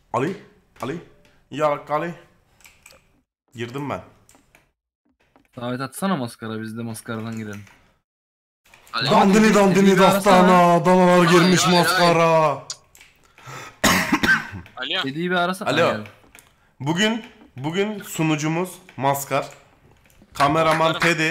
Ali. Ali. Ya Ali. Girdim ben. Davet atsana maskara, biz de maskaradan girelim. Dandini dandini dastana. Danalar girmiş hayır, maskara. Alo. Dediği bir arasana. Alo. Bugün sunucumuz Maskar. Kameraman Teddy.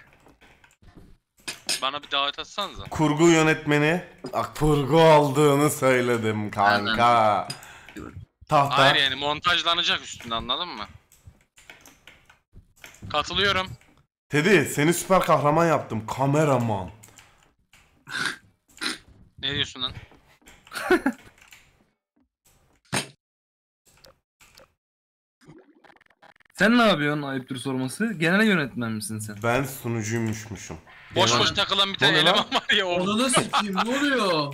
Bana bir davet atsanıza. Kurgu yönetmeni. Kurgu aldığını söyledim kanka. Tahta. Hayır yani montajlanacak üstünde, anladın mı? Katılıyorum. Teddy seni süper kahraman yaptım. Kameraman. Ne diyorsun lan? Sen ne yapıyorsun, ayıptır sorması? Genel yönetmen misin sen? Ben sunucuymuşmuşum. Boş boş takılan bir tane Ne oluyor eleman var ya orada. Onu nasıl sikeyim? Ne oluyor?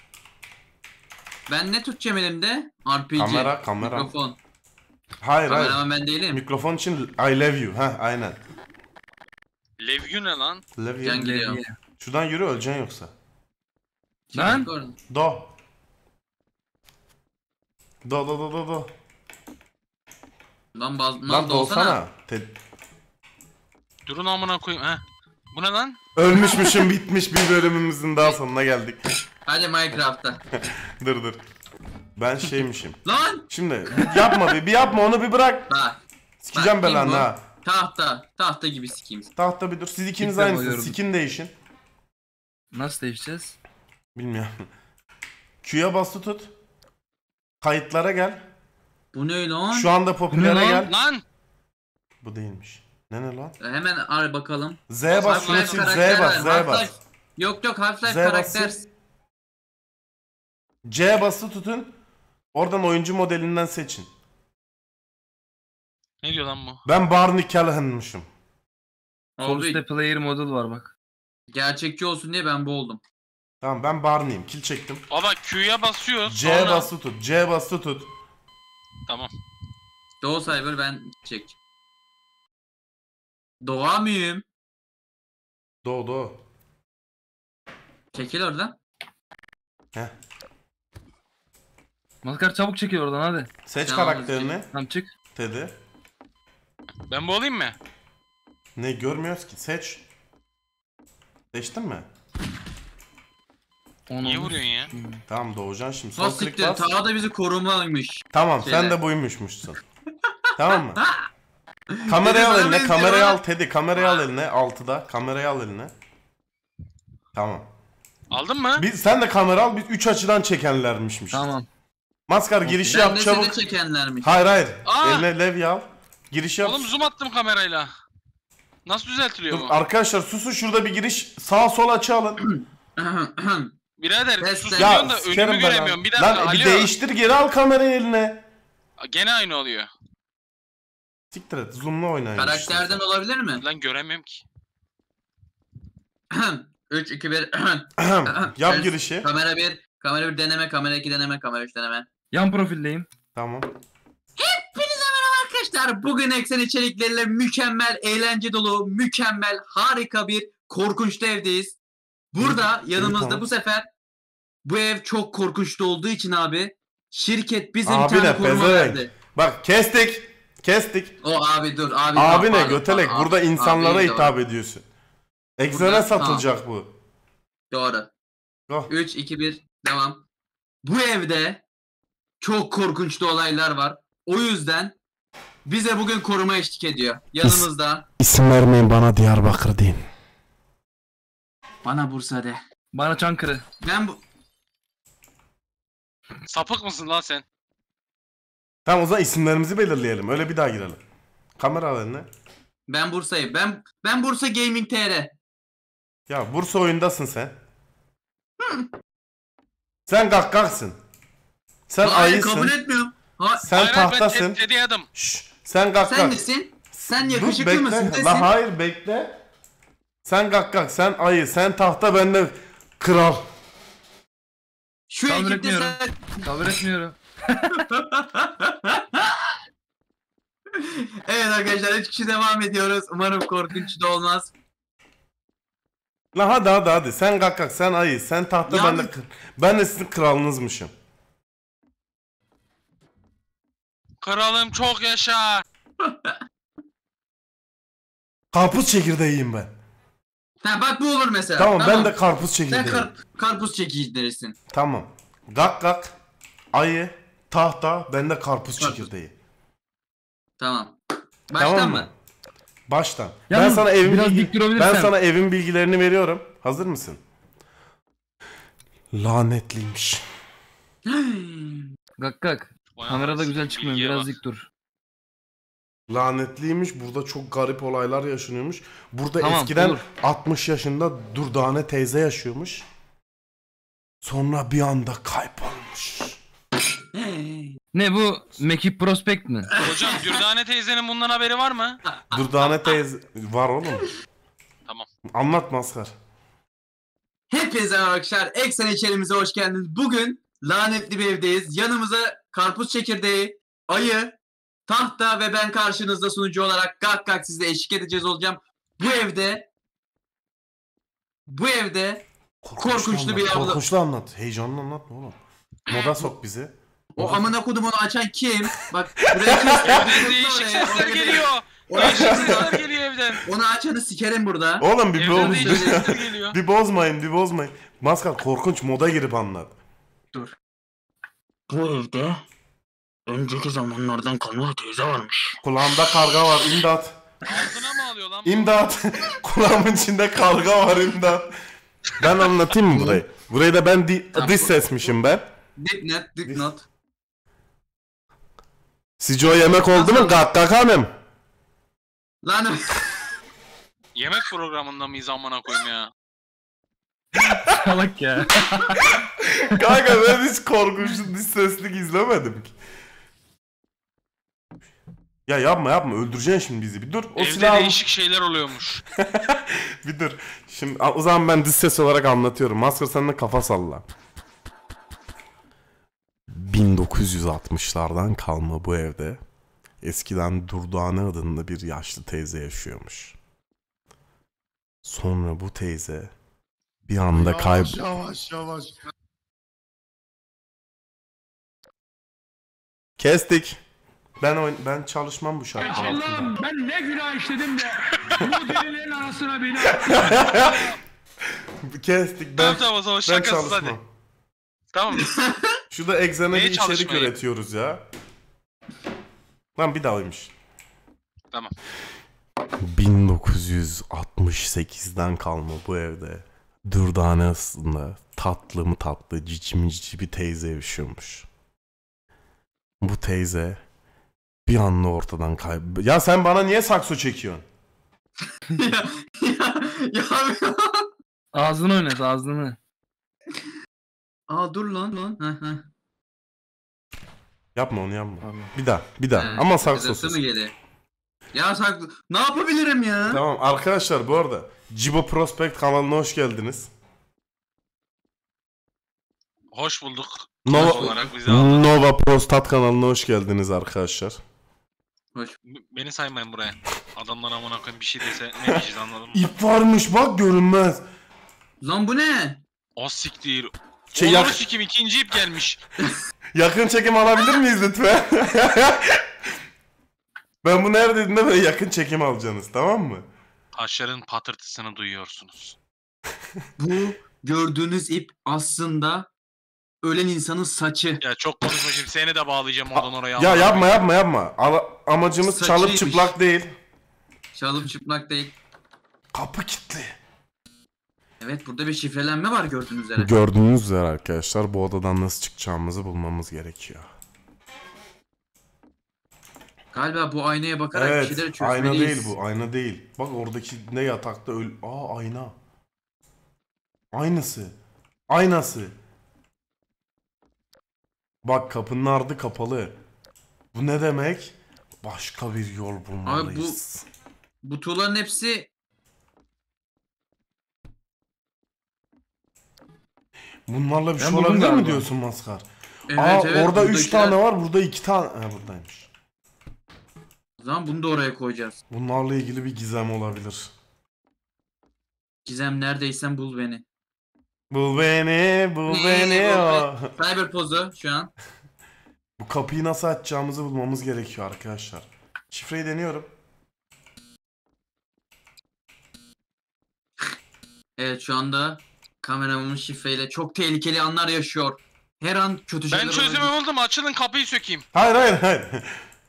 Ben ne tutacağım elimde? RPG. Kamera. Mikrofon. Hayır. Kameraman ben değilim. Mikrofon için I love you. Heh aynen. Levyu ne lan? Love Can you. gidiyor. Şuradan yürü öleceksin yoksa. Lan! Do. Do. Lan Lan dolsana. Durun amına koyayım. Heh. Bu ne lan? Ölmüşmüşüm bitmiş bir bölümümüzün daha sonuna geldik. Hadi Minecraft'ta. dur. Ben şeymişim. Lan! Şimdi yapma bir yapma onu bir bırak. Bak. Sikeceğim Bak, kim belanı bu? ha. Tahta gibi sikeyim. Tahta bir dur. Siz ikiniz İlk defa aynısınız. gördüm. Skin değişin. Nasıl değişeceğiz? Bilmiyorum. Q'ya bastı tut. Kayıtlara gel. Bu ne lan? Şu anda popülere Bu ne gel. Lan! Bu değilmiş. Ne lan? Hemen ar bakalım. Z'ye bas şunu Half-Life sil. karakter Z'ye bas. var, Z'ye bas. Half-Life. Yok Half-Life Z bas, karakter. sil. C bası tutun. Oradan oyuncu modelinden seçin. Ne diyor lan bu? Ben Barney Callahan'mışım. Sol Abi üstte player model var bak. gerçekçi olsun diye ben bu oldum. Tamam ben Barney'im. Kill çektim. Baba Q'ya basıyoruz. C sonra... bası tut. C bası tut. Tamam. Doğu Cyber ben çek. Doğa mıyım? Do. Çekil oradan. Heh. Maskar çabuk çekiyor oradan hadi. Seç Tamam, karakterini. Tamam çık. Teddy. Ben bu olayım mı? Ne görmüyoruz ki? Seç. Seçtin mi? Niye vuruyorsun ya? Tamam doğacaksın şimdi. Sol Nasıl klik siktir? bas. Taha da bizi korumaymış. Tamam sen Şeyler. de buymuşmuşsun. Tamam mı? Kamerayı al Bana eline, benziyor kamerayı lan. al Teddy, kamerayı al eline, altıda, kamerayı al eline. Tamam. Aldın mı? Sen de kamera al, biz 3 açıdan çekenlermişmiş. Tamam. Maskar girişi Ben yap de çabuk. seni çekenlermiş. Hayır. Aa! Eline levye al. Giriş yap. Oğlum zoom attım kamerayla. Nasıl düzeltiliyor Dur, bu? arkadaşlar susun şurada bir giriş. Sağ sol açı alın. Birader Test- susuyorsun Ya da sikerim önümü ben göremiyorum. abi. Bir dakika Lan bir alo. değiştir geri al kamerayı eline. Gene aynı oluyor. Siktir et zoomla oynayın. Karakterden olabilir mi? Lan göremiyorum ki. 3, 2, 1. Yap girişi. Kamera 1, kamera 1 deneme, kamera 2 deneme, kamera 3 deneme. Yan profildeyim. Tamam. Hepinize merhaba arkadaşlar. Bugün eksen içerikleriyle mükemmel, eğlence dolu, mükemmel, harika bir korkunçlu evdeyiz. Burada yanımızda tamam. bu sefer bu ev çok korkunçlu olduğu için abi şirket bize Abi bir tane ne koruma pezevenk. verdi. Bak kestik. O abi dur abi. Abi dur, ne pardon, götelek pardon, burada abi, insanlara abi, hitap doğru. ediyorsun. Eksene Burada- satılacak bu. Doğru. Go. 3, 2, 1 devam. Bu evde çok korkunçlu olaylar var. O yüzden bize bugün koruma eşlik ediyor. Yanımızda İsim vermeyin bana Diyarbakır deyin. bana Bursa de. Bana Çankırı. Ben bu Sapık mısın lan sen? Tamam o zaman isimlerimizi belirleyelim. Öyle bir daha girelim. Kamera al eline. ben Bursa'yım. Ben Bursa Gaming TR. Ya Bursa oyundasın sen. Sen kakkaksın. Sen Hayır ayısın. kabul etmiyorum. Sen Hayır, ben tahtasın. Teddy adım. Şşş, sen kakkak. Sen nesin? Sen Dur yakışıklı bekle. mısın? Nesin? La hayır bekle. Sen kakkak, sen ayı, sen tahta, ben de kral. Şu Kabul ekipte etmiyorum. sen... Kabul etmiyorum. Evet arkadaşlar 3 kişi devam ediyoruz. Umarım korkunç da olmaz. La hadi. Sen kakkak, sen ayı, sen tahta, Ya ben de ben de sizin kralınızmışım. Kralım çok yaşa. Karpuz çekirdeğiyim ben. Ha bak bu olur mesela. Tamam, ben de karpuz Sen çekirdeğiyim. karpuz çekicilerisin. Tamam. Gak gak. Ayı. Tahta. Ben de karpuz çekirdeği. Tamam. Baştan Tamam mı? Baştan. Yalnız ben sana evin biraz dik durabilirsen. Ben sana evin bilgilerini veriyorum. Hazır mısın? Lanetliymiş. Gak gak. Bayağı Kamerada güzel bilgiye çıkmıyor. Biraz bak. dik dur. Lanetliymiş. Burada çok garip olaylar yaşanıyormuş. Burada Tamam, eskiden olur. 60 yaşında Durdane teyze yaşıyormuş. Sonra bir anda kaybolmuş. Ne bu? Mekip Prospect mi? Hocam Dürdane teyzenin bundan haberi var mı? Durdane teyze var oğlum. Tamam. Anlat Maskar. Hepinize merhaba arkadaşlar. Eksen içerimize hoş geldiniz. Bugün lanetli bir evdeyiz. Yanımıza karpuz çekirdeği, ayı, tahta ve ben karşınızda sunucu olarak gak gak size eşlik edeceğiz olacağım. Bu evde korkunçlu bir yavru. Korkunçlu anlat. Heyecanlı anlatma oğlum. Moda sok bizi. O amına kodumunu açan kim? Bak buraya kes. Evden değişik sesler geliyor. Değişik sesler geliyor evden. Onu açanı sikerim burada. Oğlum bir Evden değişik sesler geliyor. bir bozmayın. Maskar korkunç moda girip anlat. Bu evde önceki zamanlardan kalma bir teyze varmış. Kulağımda karga var, imdat. Ağzına mı alıyor lan bu? İmdat. Kulağımın içinde karga var, imdat. Ben anlatayım mı burayı? Burayı da ben dış sesmişim ben. Dipnot. Sizce o yemek oldu mu? Gak hanım. Lan Yemek programında mıyız amına koyayım ya? Salak ya. Kanka ben hiç korkunçlu dış seslik izlemedim ki. Ya yapma öldüreceksin şimdi bizi. Bir dur. O Evde silahı değişik şeyler oluyormuş. bir dur. Şimdi o zaman ben dış ses olarak anlatıyorum. Maskar sen de kafa salla. 1960'lardan kalma bu evde eskiden Durdane adında bir yaşlı teyze yaşıyormuş. Sonra bu teyze bir anda Yavaş. Kestik. Ben çalışmam bu şarkı altında. Allah'ım ben ne günah işledim de bu delilerin arasına beni Kestik. Tamam o zaman Ben şakasız hadi. çalışmam. Tamam. Şu da egzene Neye bir içerik çalışmayı? üretiyoruz ya. Lan bir dahaymış. Tamam. 1968'den kalma bu evde Dürdane aslında tatlı mı tatlı cici bir teyze yaşıyormuş. Bu teyze bir anda ortadan Ya sen bana niye sakso çekiyorsun? ya, ya. Ağzını oynat ağzını. Aa dur lan. Heh. Yapma onu yapma. Tamam. Bir daha. Ama Sırası saksosuz. mı geliyor? Ya saklı. Ne yapabilirim ya? Tamam arkadaşlar bu arada Cibo Prospect kanalına hoş geldiniz. Hoş bulduk. Nova, Konuk olarak bizi aldın. Nova Prostat kanalına hoş geldiniz arkadaşlar. Beni saymayın buraya. Adamlar amına koyayım bir şey dese ne diyeceğiz anladın mı? İp varmış bak görünmez. Lan bu ne? O siktir. Şey, Onları yak- sikim ikinci ip gelmiş. Yakın çekim alabilir miyiz lütfen? Ben bu neredeydim böyle yakın çekim alacaksınız tamam mı? Taşların patırtısını duyuyorsunuz. Bu gördüğünüz ip aslında ölen insanın saçı. Ya çok konuşma şimdi seni de bağlayacağım oradan oraya. Ya amına koyayım. yapma. Amacımız çalıp Saçıymış. çıplak değil. Çalıp çıplak değil. Kapı kilitli. Evet burada bir şifrelenme var gördüğünüz üzere. Gördüğünüz üzere arkadaşlar bu odadan nasıl çıkacağımızı bulmamız gerekiyor. Galiba bu aynaya bakarak bir Evet şeyleri ayna çözmeliyiz. değil bu ayna değil. Bak oradaki ne yatakta ayna. Aynası. Bak kapının ardı kapalı. Bu ne demek? Başka bir yol bulmalıyız. Bu tuğların hepsi Bunlarla bir şey Ben buldum olabilir mi galiba. diyorsun Maskar? evet, Orada 3 buradakiler- tane var, burada 2 tane. Buradaymış. O zaman bunu da oraya koyacağız. Bunlarla ilgili bir gizem olabilir. Gizem neredeysen bul beni. Bul beni. Cyber pozu şu an. Bu kapıyı nasıl açacağımızı bulmamız gerekiyor arkadaşlar. Şifreyi deniyorum. Evet şu anda kameramın şifreyle çok tehlikeli anlar yaşıyor. Her an kötü şeyler Ben çözümü olabilir. buldum. Açılın kapıyı sökeyim. Hayır hayır hayır.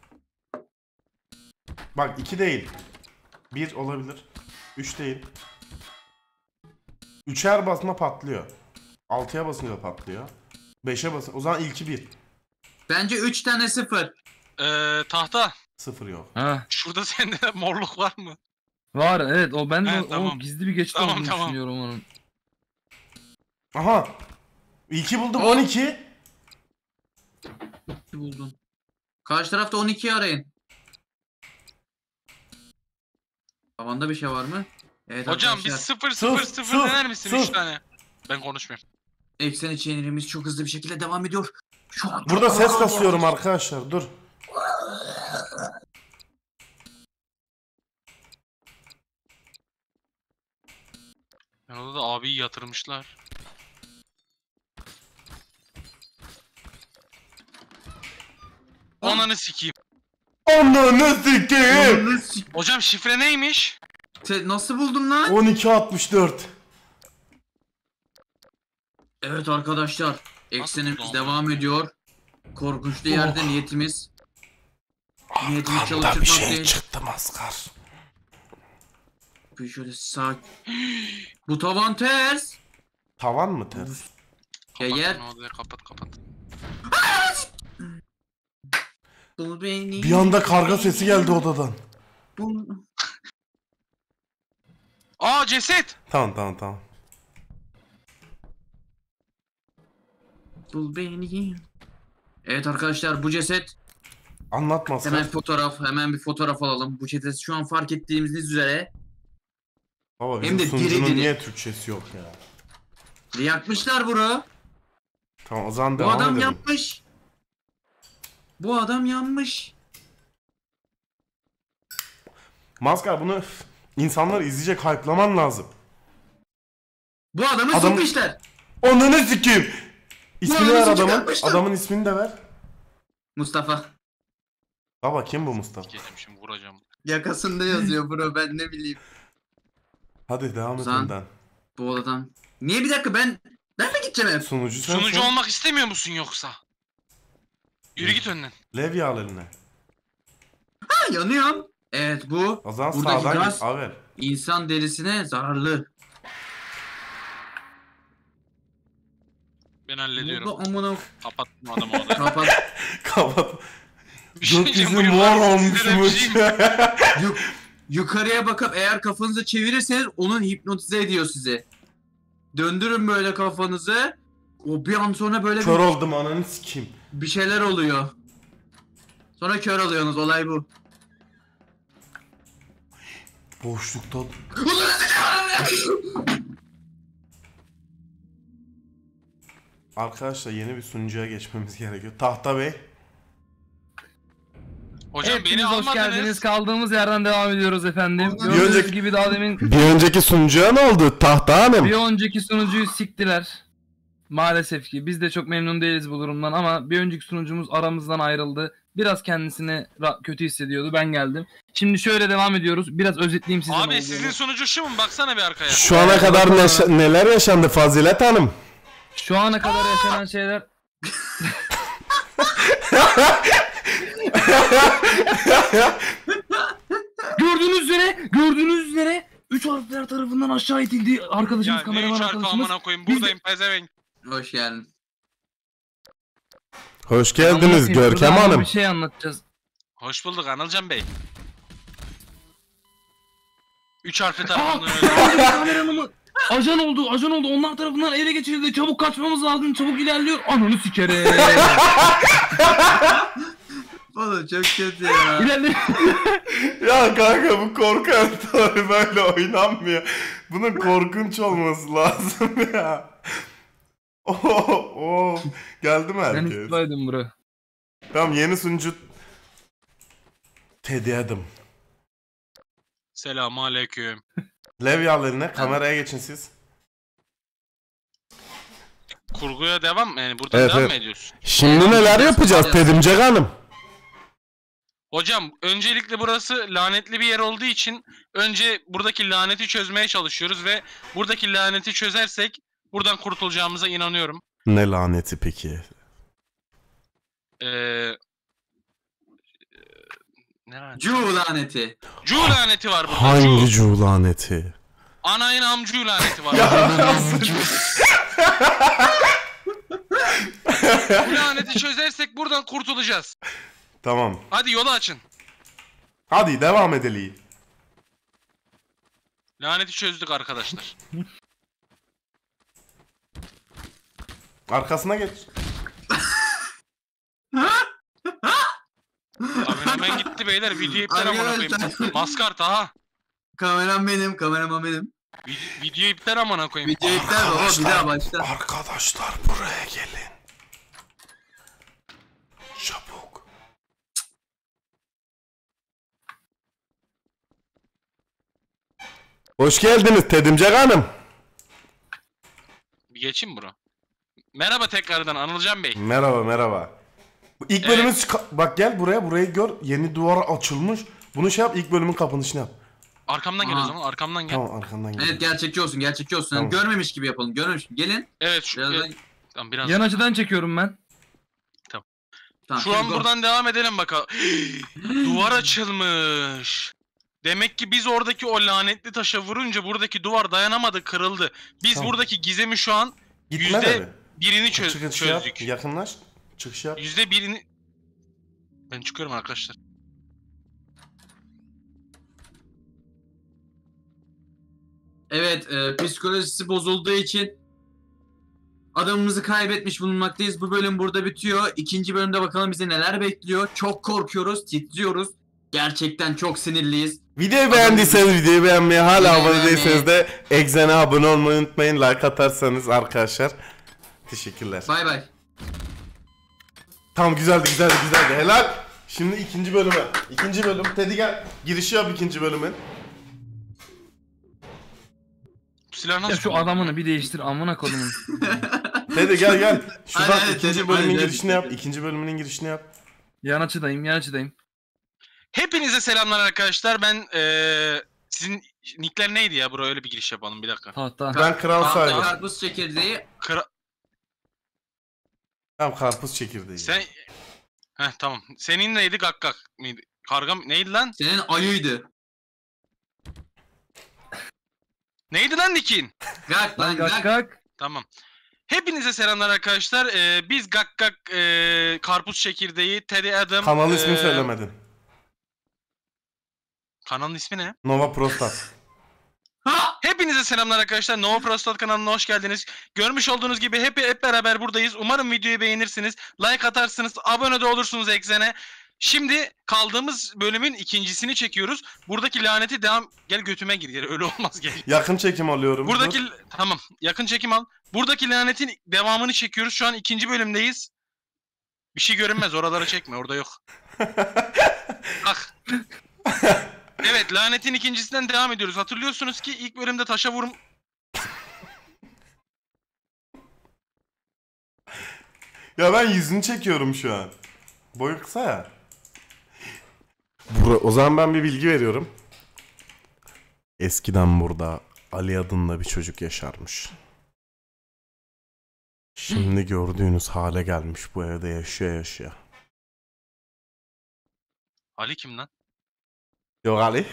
Bak 2 değil. 1 olabilir. 3 değil. 3'er basma patlıyor. 6'ya basınca patlıyor. 5'e basın. O zaman ilki 1. Bence 3 tane 0. Tahta. 0 yok. Ha. Şurada sende de morluk var mı? Var evet o ben de He, o tamam. gizli bir geçit Tamam, olduğunu tamam. düşünüyorum onun. Aha. İlki buldum Oh. 12. Buldun. Karşı tarafta 12'yi arayın. Tavanda bir şey var mı? Evet Hocam biz arkadaşlar. 0 0 Sus, 0 sus, dener misin sus. 3 tane? Ben konuşmuyorum. Eksen içeriğimiz çok hızlı bir şekilde devam ediyor. Şu an Burada ses kasıyorum arkadaşlar. Dur. Orada da abiyi yatırmışlar. Ananı sikeyim. Ananı sikeyim. Ananı s- Hocam şifre neymiş? Nasıl buldun lan? 1264. Evet arkadaşlar. Eksenimiz buldun? devam ediyor. Korkunçlu yerde niyetimiz. Niyetimiz Arkamda bir çalıştırmak şey değil. çıktı maskar. Bir şöyle sakin. Bu tavan ters. Tavan mı ters? Ya Kapat yer. onu odaya, kapat kapat. Bul beni. Bir anda karga sesi geldi odadan. Bul- Aa ceset! Tamam. Bul beni. Evet arkadaşlar bu ceset. Anlat maskar. Hemen bir fotoğraf alalım. Bu ceset şu an fark ettiğimiz üzere Baba Hem bizim de diri sunucunun diri. niye Türkçesi yok ya? yakmışlar bunu. Tamam o zaman Bu devam adam edelim. yanmış. Bu adam yanmış. Maskar bunu insanlar izleyecek, hype'laman lazım. Bu adamı Adam- sıkmışlar. Onunu sikeyim. İsmini Bu ver adamı adamın. çıkartmışlar. Adamın ismini de ver. Mustafa. Baba kim bu Mustafa? Geldim şimdi vuracağım. Yakasında yazıyor bro ben ne bileyim. Hadi devam et Ozan. önden. Bu adam. Niye bir dakika ben mi gideceğim hep? Sunucu sensin. Sunucu olmak istemiyor musun yoksa? Yürü git önden. Levye al eline. Ha yanıyorum. Evet bu O zaman Buradaki sağdan gaz- git. Aver. insan derisine zararlı. Ben hallediyorum. Burada amına Kapattım adamı odaya. kapat. Kapat. Bir şey diyeceğim, Gökyüzü bu mor yıllar sizlere bir olmuşmuş. şey- Yukarıya bakıp eğer kafanızı çevirirseniz onun hipnotize ediyor sizi. Döndürün böyle kafanızı. O bir an sonra böyle Kör oldum ananı sikeyim. bir şeyler oluyor. Sonra kör oluyorsunuz olay bu. Boşlukta. Arkadaşlar yeni bir sunucuya geçmemiz gerekiyor. Tahta Bey. Hocam Hepiniz beni hoş almadınız. geldiniz. Kaldığımız yerden devam ediyoruz efendim. Bir Gördüğünüz önceki- gibi daha demin Bir önceki sunucuya ne oldu? Tahta Hanım. bir önceki sunucuyu siktiler. Maalesef ki biz de çok memnun değiliz bu durumdan ama bir önceki sunucumuz aramızdan ayrıldı. Biraz kendisini kötü hissediyordu. Ben geldim. Şimdi şöyle devam ediyoruz. Biraz özetleyeyim size. ne Abi olduğunu. sizin sunucu şu mu? Baksana bir arkaya. Şu ana kadar neler yaşandı Fazilet Hanım? Şu ana kadar yaşanan şeyler gördüğünüz üzere 3 harfler tarafından aşağı itildi arkadaşımız, Ya ne kameraman üç harfi arkadaşımız. amına koyayım. Biz de- Buradayım pezevenk. Hoş geldin. Hoş Anlatayım, geldiniz burada Görkem ama Hanım. Bir şey anlatacağız. Hoş bulduk Anılcan Bey. 3 harfi Aa, tarafından kameramanı ajan oldu. Onlar tarafından ele geçirildi. Çabuk kaçmamız lazım. Çabuk ilerliyor. Ananı sikere. Oğlum çok kötü ya. İlerle. Ya kanka bu korku haritaları böyle oynanmıyor. Bunun korkunç olması lazım ya. Geldi mi Ben herkes? istilaydım bro. Tamam yeni sunucu Teddy Adam. Selamun aleyküm. Levyalarına kameraya geçin siz. kurguya devam yani buradan Evet, devam evet. mı ediyorsun? Şimdi neler yapacağız Tedimcek Hanım? Hocam öncelikle burası lanetli bir yer olduğu için önce buradaki laneti çözmeye çalışıyoruz ve buradaki laneti çözersek buradan kurtulacağımıza inanıyorum. Ne laneti peki? Ne laneti? Cu laneti. Cu laneti var burada. Hangi Cu. cu laneti? Anayın amcu laneti var. Bu laneti çözersek buradan kurtulacağız. Tamam. Hadi yolu açın. Hadi devam edelim. Laneti çözdük arkadaşlar. Arkasına geç. Kameraman gitti beyler. Video iptal amına koyayım. Maskar Taha. Kameraman benim. Video iptal amına koyayım. Video iptal baba, bir daha başla. Arkadaşlar buraya gelin. Çabuk. Hoş geldiniz Tedimcek Hanım. Bir geçeyim bro. Merhaba tekrardan Anılcan Bey. Merhaba merhaba. Bu İlk bölümün bak gel burayı gör. Yeni duvar açılmış. Bunu şey yap, ilk bölümün kapanışını yap. Arkamdan gel o zaman, arkamdan gel. Tamam arkandan gel. Evet, gerçekçi olsun. Tamam. Görmemiş gibi yapalım. Gelin. Evet şu Biraz da... tamam, biraz. Yan açıdan çekiyorum ben. Tamam, Şu an şimdi go. buradan devam edelim bakalım. Duvar açılmış. Demek ki biz oradaki o lanetli taşa vurunca buradaki duvar dayanamadı, kırıldı. Biz Tamam. buradaki gizemi şu an Gitme de %1'ini Çıkış yap, çözdük. yakınlaş. Çıkış yap. %1'ini... Ben çıkıyorum arkadaşlar. Evet, psikolojisi bozulduğu için adamımızı kaybetmiş bulunmaktayız. Bu bölüm burada bitiyor. İkinci bölümde bakalım bizi neler bekliyor. Çok korkuyoruz, titriyoruz. Gerçekten çok sinirliyiz. Videoyu beğendiyseniz videoyu beğenmeyi, hala Videoyu abone beğenmeyi. değilseniz de Exen'e abone olmayı unutmayın. Like atarsanız arkadaşlar. Teşekkürler. Bay bay. Tamam güzeldi. Helal. Şimdi ikinci bölüme. İkinci bölüm. Teddy gel. Girişi yap ikinci bölümün. Bu silah Ya nasıl şu kullanılıyor? adamını bir değiştir amına kodumun. Teddy gel. Şuradan Hadi, ikinci Teddy, bölümün hadi, girişini hadi. yap. İkinci bölümünün girişini yap. Yan açıdayım. Hepinize selamlar arkadaşlar. Ben sizin nickler neydi ya bro? Öyle bir giriş yapalım bir dakika. Tahta. Ben Kral Tahta, Cyber. karpuz çekirdeği. Tamam karpuz çekirdeği. Sen... Heh tamam. Senin neydi? Gakkak mıydı? Karga neydi lan? Senin ayıydı. Neydi lan nickin? Gak Lan lan gak gak. gak. Tamam. Hepinize selamlar arkadaşlar. Biz Gakkak Karpuz Çekirdeği, Teddy Adam... Kanal ismini söylemedin. Kanalın ismi ne? Nova Prostat. Ha! Hepinize selamlar arkadaşlar. Nova Prostat kanalına hoş geldiniz. Görmüş olduğunuz gibi hep beraber buradayız. Umarım videoyu beğenirsiniz. Like atarsınız. Abone de olursunuz Exen'e. Şimdi kaldığımız bölümün ikincisini çekiyoruz. Buradaki laneti devam... Gel götüme gir. Öyle olmaz gel. Yakın çekim alıyorum. Buradaki... Dur. Tamam. Yakın çekim al. Buradaki lanetin devamını çekiyoruz. Şu an ikinci bölümdeyiz. Bir şey görünmez. Oraları çekme. Orada yok. Bak. Evet. Lanetin ikincisinden devam ediyoruz. Hatırlıyorsunuz ki ilk bölümde taşa vurum... Ya ben yüzünü çekiyorum şu an. Boyu kısa ya. O zaman ben bir bilgi veriyorum. Eskiden burada Ali adında bir çocuk yaşarmış. Şimdi gördüğünüz hale gelmiş, bu evde yaşaya. Ali kim lan? Yok Ali.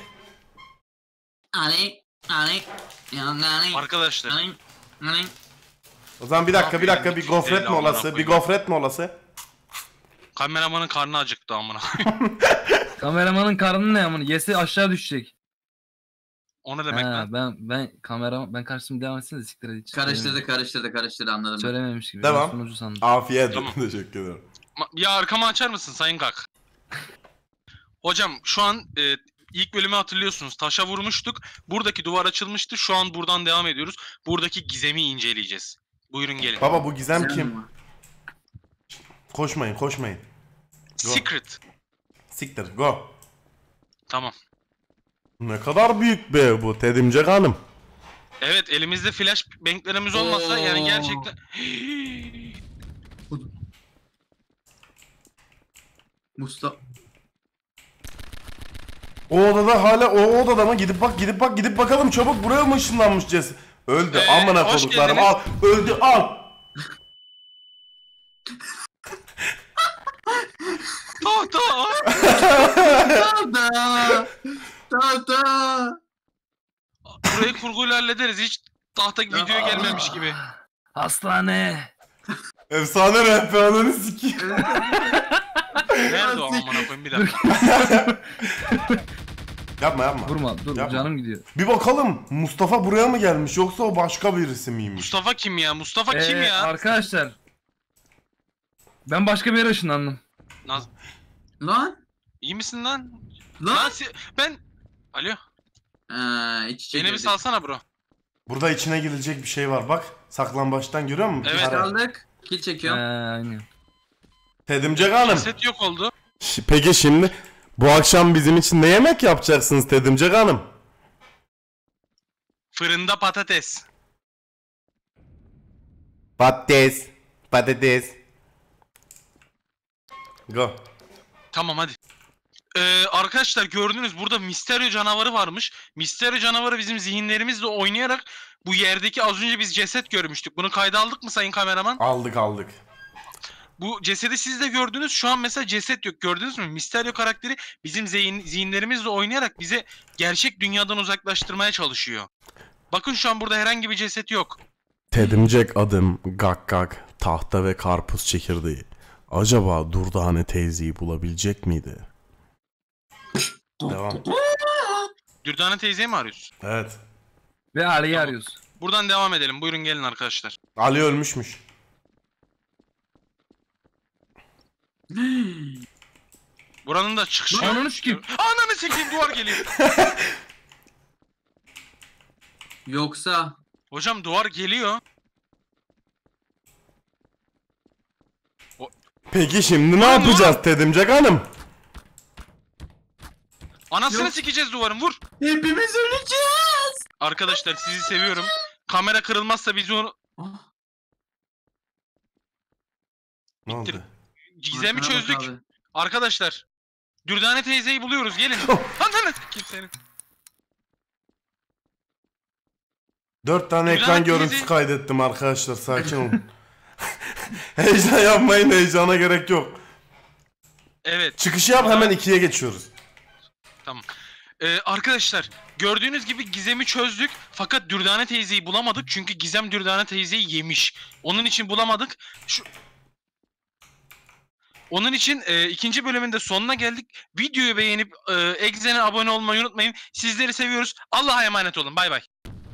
Ali. Arkadaşlar. O zaman bir dakika bir gofret molası. Kameramanın karnı acıktı amına. Kameramanın karnı ne amına? Yesi aşağı düşecek. O ne demek lan? Ben karşımda devam etsene de siktir hadi. Hiç Karıştırdı anladım. Söylememiş gibi. Devam. Ben sunucu sandım. Afiyet. Tamam. Teşekkür ederim. Ya arkamı açar mısın Sayın Gak? Hocam şu an ilk bölümü hatırlıyorsunuz. Taşa vurmuştuk. Buradaki duvar açılmıştı. Şu an buradan devam ediyoruz. Buradaki gizemi inceleyeceğiz. Buyurun gelin. Baba bu gizem Sen kim? mi? Koşmayın. Go. Secret. Siktir go. Tamam. Ne kadar büyük bir ev bu Tedimcek Hanım. Evet, elimizde flash banklerimiz olmasa yani gerçekten... Mustafa. O odada hala o odada mı? Gidip bakalım çabuk, buraya mı ışınlanmış ceset? Öldü. Amına hoş koduklarım. geldiniz. Al. Öldü. Al. Tahta! Tahta. Burayı kurguyla hallederiz. Hiç tahta videoya gelmemiş gibi. Hastane. Efsane rehberini sikeyim. Nerede o amına koyayım, bir dakika. Yapma. Vurma dur Yapma. canım gidiyor. Bir bakalım Mustafa buraya mı gelmiş yoksa o başka birisi miymiş? Mustafa kim ya? Mustafa kim ya? Arkadaşlar. Ben başka bir yere ışınlandım. Naz, Lan. iyi misin lan? Lan. Ben... Alo. İç içe Beni bir girdik. salsana bro. Burada içine girecek bir şey var bak. Saklambaçtan görüyor musun? Evet. Ara. Kaldık. Kill çekiyorum. Aynen. Tedimcek Hanım. Ceset yok oldu. Peki şimdi bu akşam bizim için ne yemek yapacaksınız Tedimcek Hanım? Fırında patates. Patates. Go. Tamam hadi. Arkadaşlar gördünüz, burada Mysterio canavarı varmış. Mysterio canavarı bizim zihinlerimizle oynayarak bu yerdeki az önce biz ceset görmüştük. Bunu kayda aldık mı sayın kameraman? Aldık. Bu cesedi siz de gördünüz. Şu an mesela ceset yok. Gördünüz mü? Mysterio karakteri bizim zihinlerimizle oynayarak bize gerçek dünyadan uzaklaştırmaya çalışıyor. Bakın şu an burada herhangi bir ceset yok. Tedimcek adım Gak, tahta ve karpuz çekirdeği. Acaba Durdane teyzeyi bulabilecek miydi? Devam. Dürdane teyzeyi mi arıyorsun? Evet. Ve Ali'yi arıyoruz. Buradan devam edelim. Buyurun gelin arkadaşlar. Ali ölmüşmüş. Buranın da çıkışı. Ananı sikeyim. Ananı sikeyim, duvar geliyor. Yoksa. Hocam duvar geliyor. Peki şimdi ne yapacağız Tedimcek Hanım? Anasını Yok. sikeceğiz duvarın, vur. Hepimiz öleceğiz. Arkadaşlar sizi seviyorum. Kamera kırılmazsa bizi onu... Ah, Ne oldu? Gizemi arkana bak çözdük. abi. Arkadaşlar. Dürdane teyzeyi buluyoruz, gelin. Ananı sikeyim seni. 4 tane Dürdane ekran teyze- görüntüsü kaydettim arkadaşlar, sakin olun. Heyecan yapmayın, heyecana gerek yok. Evet. Çıkışı yap, hemen 2'ye geçiyoruz. Arkadaşlar gördüğünüz gibi gizemi çözdük fakat Dürdane teyzeyi bulamadık çünkü Gizem Dürdane teyzeyi yemiş. Onun için bulamadık. Onun için ikinci bölümün de sonuna geldik. Videoyu beğenip Exen'e abone olmayı unutmayın. Sizleri seviyoruz. Allah'a emanet olun. Bay bay.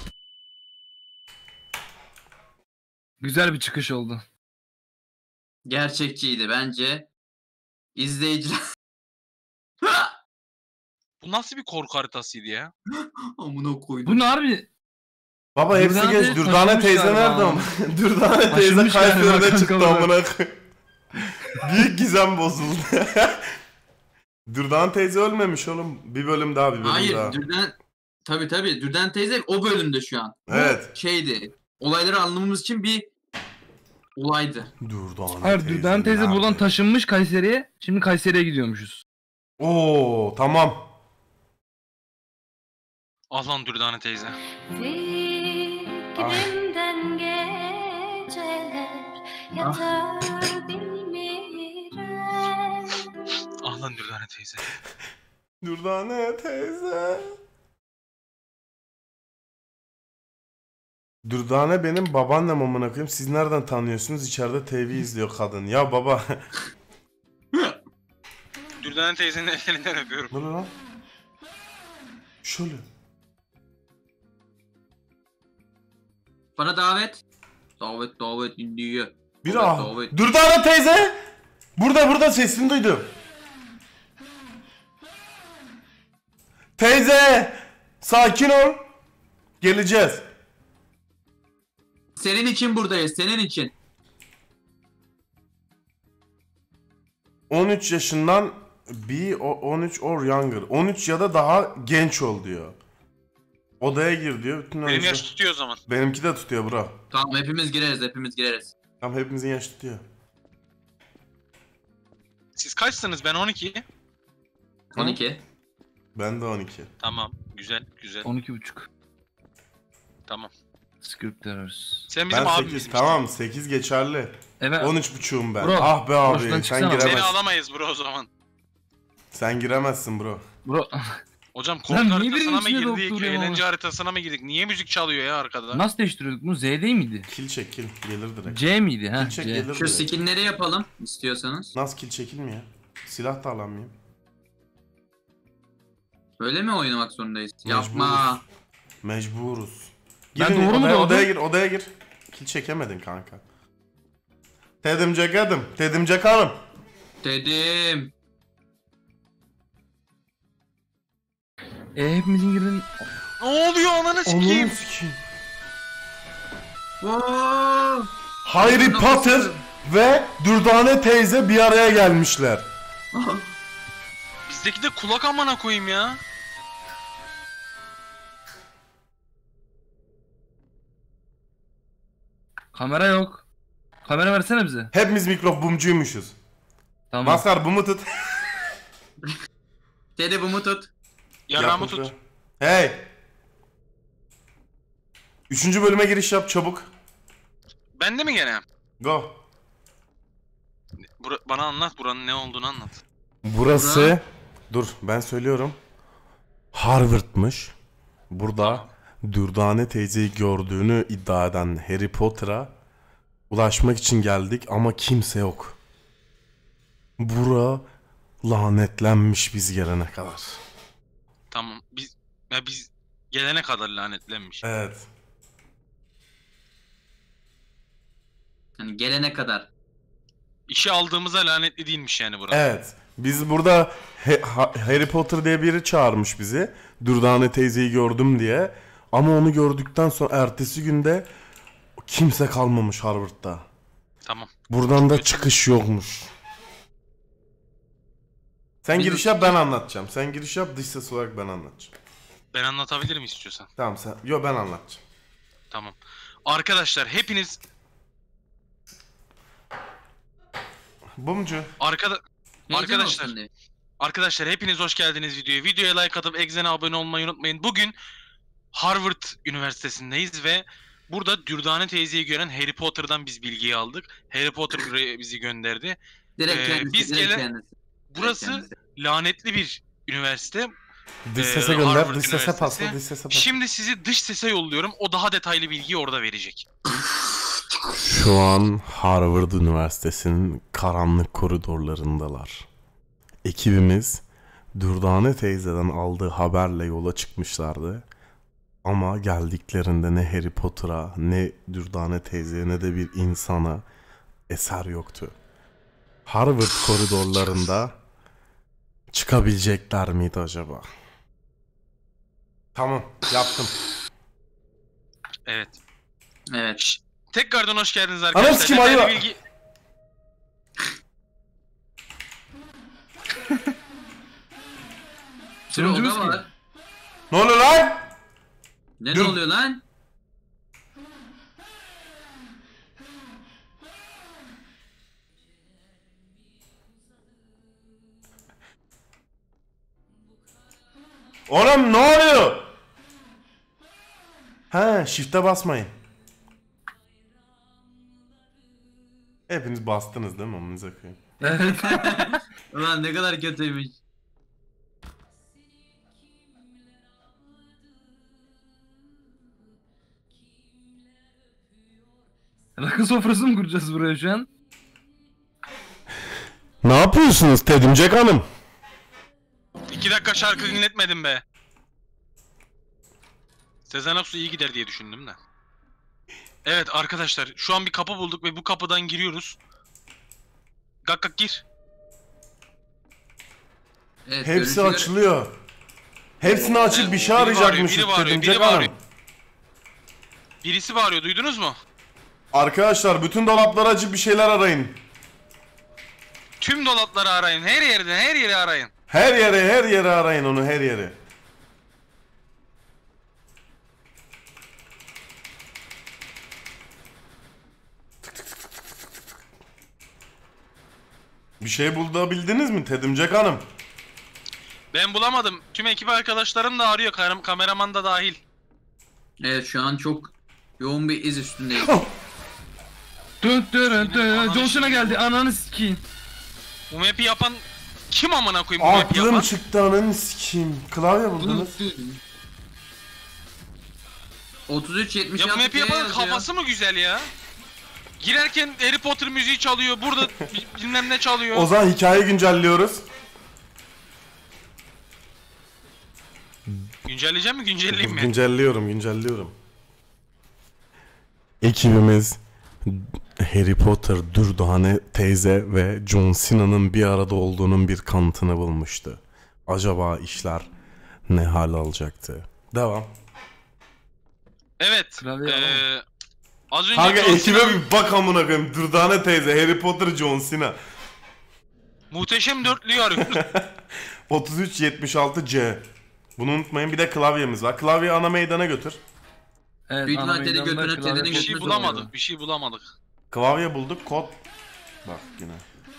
Güzel bir çıkış oldu. Gerçekçiydi bence. İzleyiciler. Bu nasıl bir korku haritasıydı ya? Amına koydum. Bu ne harbi? Baba hepsi Dürdane geç, teyze Dürdane taşınmış teyze galiba nerede ama. ama? Dürdane teyze Taşınmış galiba Kayseri'de kanka çıktı burada. amına koyayım. Büyük gizem bozuldu. Dürdane teyze ölmemiş oğlum. Bir bölüm daha, bir bölüm Hayır, daha. Tabii Dürden teyze o bölümde şu an. Bu Evet. şeydi. Olayları anlamamız için bir olaydı. Dürdane Hayır Dürdane teyze nerede? buradan taşınmış Kayseri'ye. Şimdi Kayseri'ye gidiyormuşuz. Oo tamam. Ah lan Dürdane teyze. Fikrimden geceler yatar bilmirem. Ah lan Dürdane teyze. Dürdane teyze. Dürdane benim babaannem amına koyayım. Siz nereden tanıyorsunuz? İçeride TV izliyor kadın. Ya baba. Dürdane teyzenin ellerinden öpüyorum. Ne lan? Şöyle. Bana davet. Davet indiyor. Bir Davet, ah. davet. Dürdane teyze. Burada sesini duydum. Teyze. Sakin ol. Geleceğiz. Senin için buradayız, senin için. 13 yaşından be 13 or younger. 13 ya da daha genç ol diyor. Odaya gir diyor. Bütün Benim oyuncular- yaş tutuyor o zaman. Benimki de tutuyor bro. Tamam hepimiz gireriz. Tamam hepimizin yaş tutuyor. Siz kaçsınız? Ben 12. 12. Ben de 12. Tamam. Güzel. 12.5. Tamam. Scripters. Sen bizim Ben abimizsin. 8 tamam 8 geçerli. Evet. 13.5'um ben. Bro, Ah be boştan abi sen çıksana. Seni giremezsin. alamayız bro o zaman. Sen giremezsin bro. Bro Hocam Lan korku niye haritasına birinin mı içine girdik? doktoruyor Eğlence ama? haritasına mı girdik? Niye müzik çalıyor ya arkada? nasıl değiştiriyorduk bunu? Z değil miydi? Kill çek kill. Gelir direkt. C miydi? Ha Kill çek C. gelir Şu direkt. skinleri yapalım istiyorsanız. Nasıl kill çekilmiyor? Silah da alamıyorum. Böyle mi oynamak zorundayız? Mecburuz. Yapma. Mecburuz. Ben Girin doğru mu odaya, doğdum? odaya gir. Kill çekemedin kanka. Tedimcek adım. Tedimcek hanım. Dedim. Hepimizin girdiğin... Ne oluyor ananı sikeyim? sikeyim. Wow. Harry Potter ve Dürdane teyze bir araya gelmişler. Bizdeki de kulak amına koyayım ya. Kamera yok. Kamera versene bize. Hepimiz mikrofbumcuymuşuz. Tamam. Maskar bu mu tut? Dedi bu mu tut? Yaramı Yap tut. bakayım. Hey! 3. bölüme giriş yap çabuk. Bende mi gene? Go. Bana anlat, buranın ne olduğunu anlat. Burası... Dur ben söylüyorum. Harvard'mış. Burada Dürdane teyzeyi gördüğünü iddia eden Harry Potter'a ulaşmak için geldik ama kimse yok. Bura lanetlenmiş biz gelene kadar. Tamam, biz gelene kadar lanetlenmiş. Evet. Hani gelene kadar. İşe aldığımıza lanetli değilmiş yani burası. Evet. Biz burada Harry Potter diye biri çağırmış bizi. Dürdane teyzeyi gördüm diye. Ama onu gördükten sonra ertesi günde kimse kalmamış Harvard'da. Tamam. Buradan da çıkış yokmuş. Sen Biz- giriş yap ben anlatacağım. Sen giriş yap dış ses olarak ben anlatacağım. Ben anlatabilirim istiyorsan. Tamam sen. Yo ben anlatacağım. Tamam. Arkadaşlar hepiniz Bumcu. Arkadaşlar. olsun diye. Arkadaşlar hepiniz hoş geldiniz videoya. Videoya like atıp Exen'e abone olmayı unutmayın. Bugün Harvard Üniversitesi'ndeyiz ve burada Dürdane teyzeyi gören Harry Potter'dan biz bilgiyi aldık. Harry Potter buraya bizi gönderdi. Direkt kendisi. biz direkt gele- kendisi. Burası Direkt kendisi. lanetli bir üniversite. Dış sese Harvard gönder. Dış sese Üniversitesi. pasla. Dış sese pasla. Şimdi sizi dış sese yolluyorum. O daha detaylı bilgiyi orada verecek. Şu an Harvard Üniversitesi'nin karanlık koridorlarındalar. Ekibimiz Dürdane teyzeden aldığı haberle yola çıkmışlardı. Ama geldiklerinde ne Harry Potter'a ne Dürdane teyzeye ne de bir insana eser yoktu. Harvard koridorlarında çıkabilecekler miydi acaba? Tamam yaptım. Evet. Evet. Tekrardan hoş geldiniz Anam arkadaşlar. sikim, Detaylı ayı- bilgi... Sunucumuz Oda kim? var. Ne oluyor lan? Ne Dur. oluyor lan? Oğlum ne oluyor? He shift'e basmayın. Hepiniz bastınız değil mi amınıza koyayım? Evet. Ulan ne kadar kötüymüş. Rakı sofrası mı kuracağız buraya şu an? Ne yapıyorsunuz Tedimcek Hanım? 2 dakika şarkı dinletmedim be. Sezen Aksu iyi gider diye düşündüm de. Evet arkadaşlar şu an bir kapı bulduk ve bu kapıdan giriyoruz. Gak gak gir. Evet, Hepsi görünüşe açılıyor. Hepsini açıp bir şey Biri bağırıyor, arayacakmışız biri bağırıyor, Tedimcek biri Hanım. bağırıyor. Birisi bağırıyor duydunuz mu? Arkadaşlar bütün dolapları açıp bir şeyler arayın. Tüm dolapları arayın. Her yerden her yeri arayın. Her yere arayın onu her yere. Bir şey bulabildiniz mi Tedimcek Hanım? Ben bulamadım. Tüm ekip arkadaşlarım da arıyor. Kameraman da dahil. Evet şu an çok yoğun bir iz üstündeyiz. John Cena geldi. Ananı sikeyim. Bu map'i yapan kim amına koyayım bu map'i Aklım yapan? çıktı ananı sikeyim. Klavye buldunuz. 33-76 Ya bu map'i yapanın kafası mı güzel ya? Girerken Harry Potter müziği çalıyor. Burada bilmem ne çalıyor. O zaman hikayeyi güncelliyoruz. Güncelleyeceğim mi? Güncelleyeyim mi? Güncelliyorum. Ekibimiz Harry Potter, Dürdane teyze ve John Cena'nın bir arada olduğunun bir kanıtını bulmuştu. Acaba işler ne hal alacaktı? Devam. Evet. Klavye Az önce Kanka John ekibe Cena'nın bir bak amına koyayım. Dürdane teyze, Harry Potter, John Cena. muhteşem dörtlüyü arıyoruz. 3376C. Bunu unutmayın. Bir de klavyemiz var. Klavyeyi ana meydana götür. Evet, Büyük ana ihtimal Teddy meydanda götüne klavye Teddy'nin Bir çok şey götüne güzel bulamadık. oluyor. Bir şey bulamadık. Klavye bulduk. Kod. Bak yine.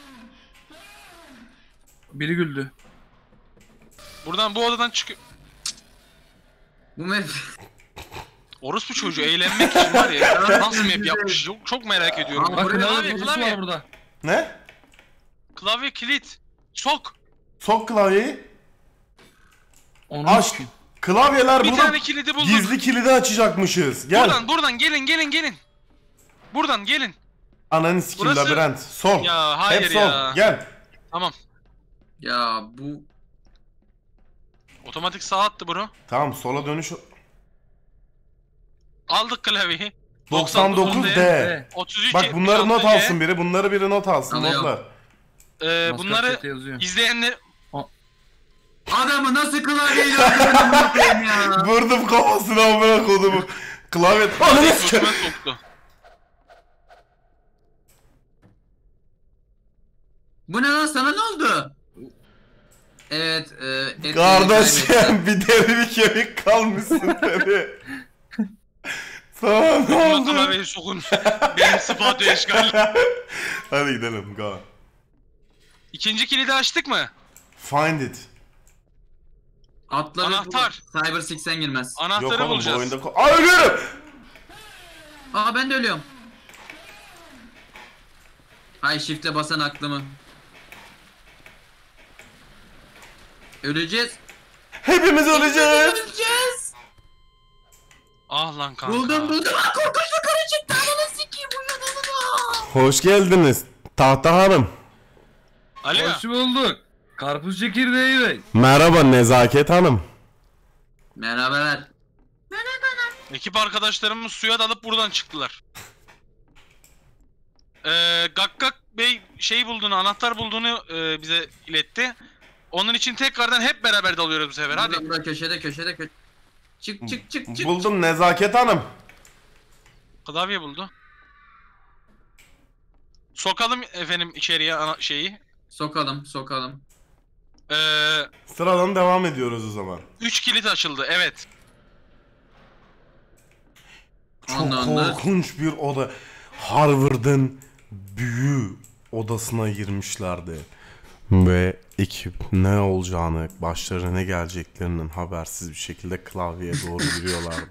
Biri güldü. Buradan bu odadan çıkıyor. Bu map Orospu çocuğu eğlenmek için var ya. Nasıl map yapmış? Çok merak ediyorum. Aa, Bak buraya klavye klavye, kutusu klavye. var burada. Ne? Klavye kilit. Sok. Sok klavyeyi. Onu Aç. Klavyeler Bir burada. tane kilidi bulduk. Gizli kilidi açacakmışız. Gel. Buradan gelin. Buradan gelin. Ananı sikim Burası- labirent. Sol. Ya hayır Hep sol. ya. Gel. Tamam. ya bu Otomatik sağ attı bro. Tamam sola dönüş. Aldık klavyeyi. 99D. Evet. 33 Bak bunları not 76G. alsın biri. Bunları biri not alsın. Alıyorum. Notlar. Bunları Maskot yazıyor. izleyenler... adamı nasıl klavyeyle öldürdün bakayım ya. Vurdum kafasına amına kodumu. Klavye. Ananı sikim. Götüme soktu. Bu ne lan sana ne oldu? Evet etkileri kaybetti. Kardeşim bir deri bir kemik kalmışsın dedi. Sana ne Götüme oldu? klavyeyi sokun. Benim sıfatı eşgal. Hadi gidelim go. İkinci kilidi açtık mı? Find it. Atları Anahtar. Cyber 6'en girmez. Yok Anahtarı oğlum bu bulacağız. oyunda... Aa ölüyorum! Aa ben de ölüyorum. Hay shift'e basan aklımı. Öleceğiz. Hepimiz öleceğiz. Öleceğiz. Ah lan kanka. Buldum. Aa korkunç yukarı çıktı. Ananı sikeyim bu yanına. Hoş geldiniz. Tahta Hanım. Alo. Hoş bulduk. Karpuz çekirdeği bey. Merhaba Nezaket Hanım. Merhabalar. Ekip arkadaşlarımız suya dalıp buradan çıktılar. Gakkak Bey anahtar bulduğunu bize iletti. Onun için tekrardan hep beraber dalıyoruz bu sefer. Hadi. Burada köşede. Çık. Buldum Nezaket Hanım. Klavye buldu. Sokalım efendim içeriye şeyi. Sokalım. Sıradan devam ediyoruz o zaman. 3 kilit açıldı. Evet. Çok Ondan korkunç bir oda. Harvard'ın büyü odasına girmişlerdi. Ve ekip ne olacağını, başlarına ne geleceklerinin habersiz bir şekilde klavyeye doğru yürüyorlardı.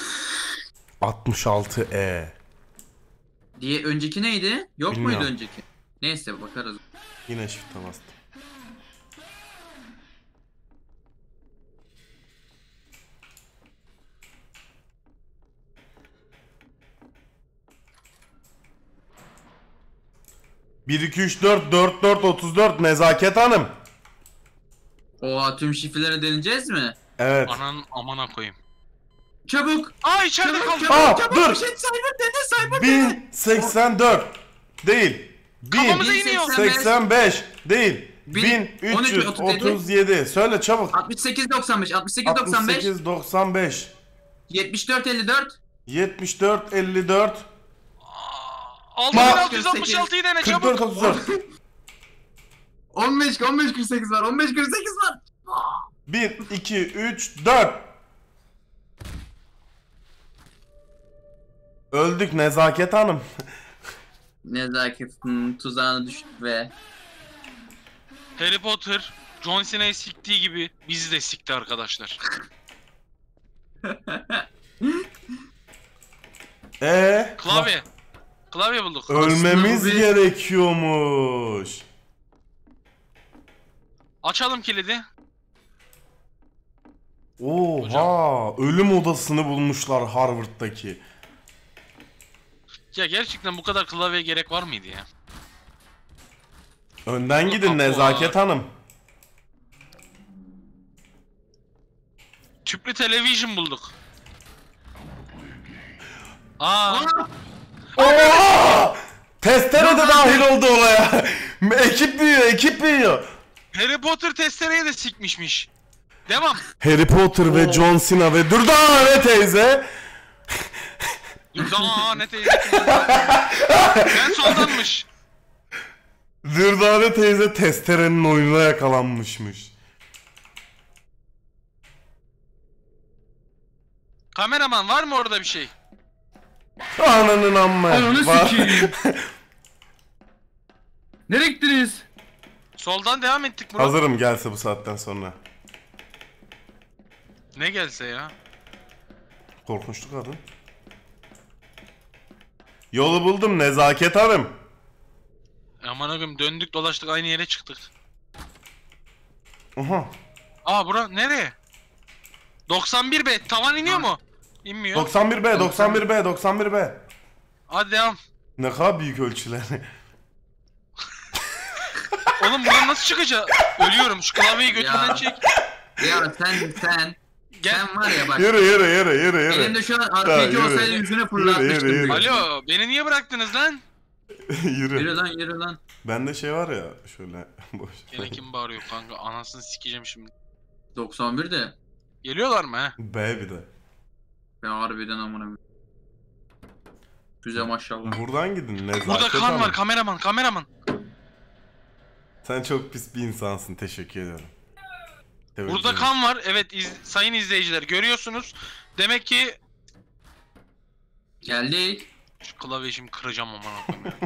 66E. diye önceki neydi? Yok Bilmiyorum. muydu önceki? Neyse bakarız. Yine shift'e bastım. Bir, iki, üç, dört, 34 Nezaket Hanım. Oha tüm şifreleri deneyeceğiz mi? Evet. Anan amana koyayım. Çabuk. Aa içeride kaldı. Aa dur. Cyber dene. 1084 değil. Kafamıza iniyor. 1085 değil. 1337. 1337. Söyle çabuk. 68-95. 6895 74-54. 7454 6666'yı dene çabuk. 4434 15-48 var. 15-48 var. 1 2 3 4 Öldük Nezaket Hanım. Nezaketin tuzağına düştük ve Harry Potter John Cena'yı siktiği gibi bizi de sikti arkadaşlar. Klavye. Klavye bulduk. Ölmemiz Aslında bu bir- gerekiyormuş. Açalım kilidi. Oha, ölüm odasını bulmuşlar Harvard'daki. Ya gerçekten bu kadar klavyeye gerek var mıydı ya? Önden gidin Kapı Nezaket var. Hanım. Tüplü televizyon bulduk. Aa, Oha! Testere de dahil oldu olaya. Ekip büyüyor, ekip büyüyor. Harry Potter testereye de sikmişmiş. Devam. Harry Potter ve John Cena ve Dürdane teyze. Aa ne teyze. Ben soldanmış. Dürdane teyze testerenin oyununa yakalanmışmış. Kameraman var mı orada bir şey? Ananın amma. Ananı Var. sikeyim. Nereye gittiniz? Soldan devam ettik Murat. Hazırım gelse bu saatten sonra. Ne gelse ya. Korkunçlu kadın. Yolu buldum Nezaket Hanım. Aman akım döndük dolaştık aynı yere çıktık. Aha. Aa bura nereye? 91B tavan iniyor mu? İnmiyor. 91B, 91B, 91B. Hadi devam. Ne kadar büyük ölçüler. Oğlum buradan nasıl çıkacağız? Ölüyorum şu klavyeyi götümden Ya. çek. Ya sen Gel. var ya bak. Yürü yürü yürü yürü yürü. Elimde şu an Tamam, RPG yürü. olsaydı yüzüne fırlatmıştım. Yürü, yürü. Alo beni niye bıraktınız lan? Yürü. Yürü lan. Bende şey var ya şöyle boş. Gene kim bağırıyor kanka anasını sikeceğim şimdi. 91 de. Geliyorlar mı he? B bir de. Ben harbiden amına. Güzel maşallah. Buradan gidin Nezaket Burada kan Hanım. var kameraman. Sen çok pis bir insansın, teşekkür ederim. Evet, Burada evet. kan var evet sayın izleyiciler görüyorsunuz. Demek ki Geldik. şu klavyeyi şimdi kıracağım aman akım ya.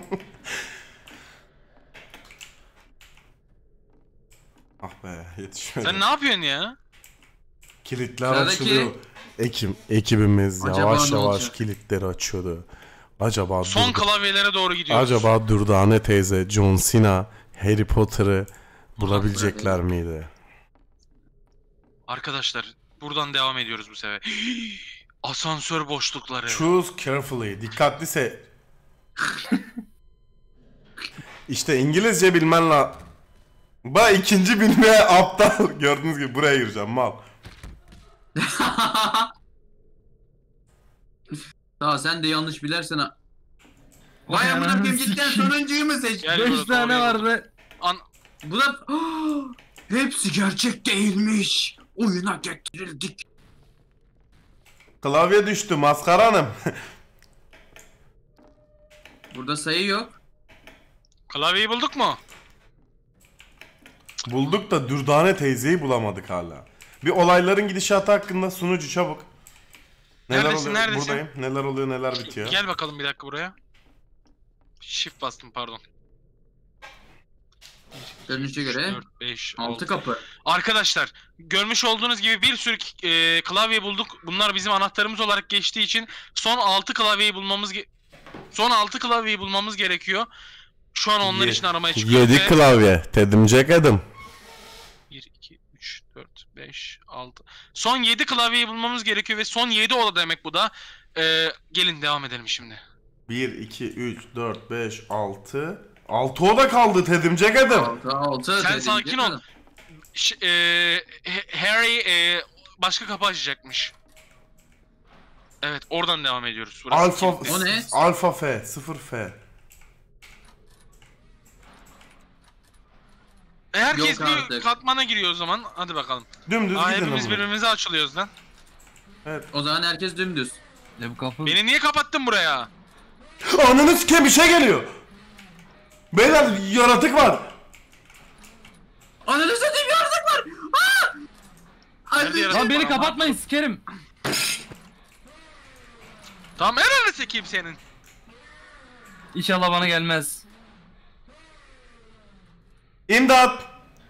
Ah be yetişmedi. Sen ne yapıyorsun ya? Kilitler Sıradaki- açılıyor. Ekibimiz Acaba yavaş ne yavaş olacak? kilitleri açıyordu. Acaba Son klavyelere doğru gidiyoruz. Acaba Dürdane teyze, John Cena, Harry Potter'ı bulabilecekler miydi? Arkadaşlar buradan devam ediyoruz bu sefer. Asansör boşlukları. Choose carefully. Dikkatli İşte İngilizce bilmen la. İkinci bilmeye aptal. Gördüğünüz gibi buraya gireceğim mal. Tamam sen de yanlış bilersen ha. Vay amına koyayım cidden sonuncuyu mu seç? Gel 5 burada, tane doğruya vardı. Bu da hepsi gerçek değilmiş. Oyuna getirildik. Klavye düştü maskara hanım. Burada sayı yok. Klavyeyi bulduk mu? Bulduk da Dürdane teyzeyi bulamadık hala. Bir olayların gidişatı hakkında sunucu çabuk. Neler Neredesin, oluyor? neredesin? Buradayım. Neler oluyor neler bitiyor. Gel bakalım bir dakika buraya. Shift bastım pardon. Görünüşe göre 4, 5, 6 kapı. Arkadaşlar görmüş olduğunuz gibi bir sürü klavye bulduk. Bunlar bizim anahtarımız olarak geçtiği için son 6 klavyeyi bulmamız gerekiyor. Şu an onlar için aramaya çıkıyoruz. 7 klavye. Tedimcek edim. 1, 2, 3, 4, 5, 6. Son 7 klavyeyi bulmamız gerekiyor ve son 7 oda demek bu da. Gelin devam edelim şimdi. 1, 2, 3, 4, 5, 6. 6 oda kaldı Tedimcek edim. 6. Sen sakin ol. Harry başka kapı açacakmış. Evet oradan devam ediyoruz. Burası Alfa, kilitli. O ne? Alfa F, 0 F. Herkes Yok bir artık. katmana giriyor o zaman. Hadi bakalım. Dümdüz Aa, gidin hepimiz ama. birbirimize açılıyoruz lan. O zaman herkes dümdüz. Ya bu kapı. Beni niye kapattın buraya? Ananı sikeyim bir şey geliyor. Beyler yaratık var. Ananı satayım yaratık var. Nerede yaratık? Lan beni kapatmayın sikerim. Tamam herhalde sekeyim senin. İnşallah bana gelmez. İmdat.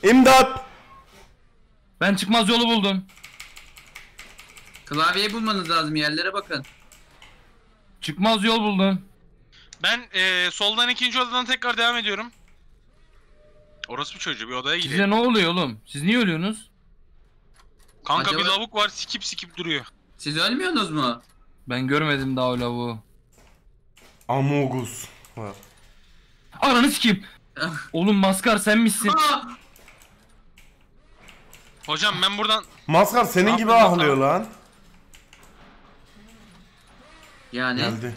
İmdat! Ben çıkmaz yolu buldum. Klavyeyi bulmanız lazım, yerlere bakın. Çıkmaz yol buldum. Ben soldan ikinci odadan tekrar devam ediyorum. Orası bir çocuğu bir odaya gidiyor. Size ne oluyor oğlum? Siz niye ölüyorsunuz? Kanka Acaba- bir lavuk var sikip duruyor. Siz ölmüyorsunuz mu? Ben görmedim daha o lavuğu. Amogus var. Ananı sikeyim. Oğlum maskar sen misin? Aa! Hocam ben buradan Maskar senin Ne gibi yapıyorsun ahlıyor lan. Yani Geldi.